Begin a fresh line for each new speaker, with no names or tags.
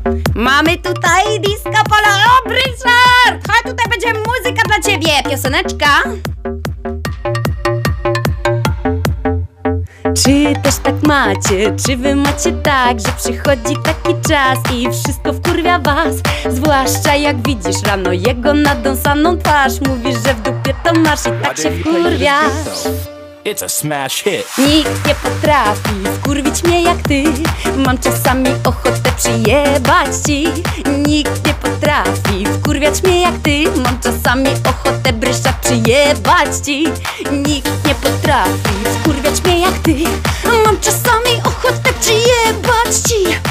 Mamy tutaj disco polo. O, Richard! Chodź, tutaj będzie muzyka dla ciebie. Pioseneczka. Czy też tak macie? Czy wy macie tak, że przychodzi taki czas i wszystko wkurwia was? Zwłaszcza jak widzisz rano jego nadąsaną twarz. Mówisz, że w dupie to masz i tak się wkurwiasz.
It's a smash hit.
Nikt nie potrafi wkurwić mnie jak ty. Mam czasami ochotę przyjebać ci. Nikt nie potrafi wkurwiać mnie jak ty. Mam czasami ochotę bryszczać przyjebać ci. Nikt nie potrafi wkurwiać mnie jak ty. Mam czasami ochotę przyjebać ci.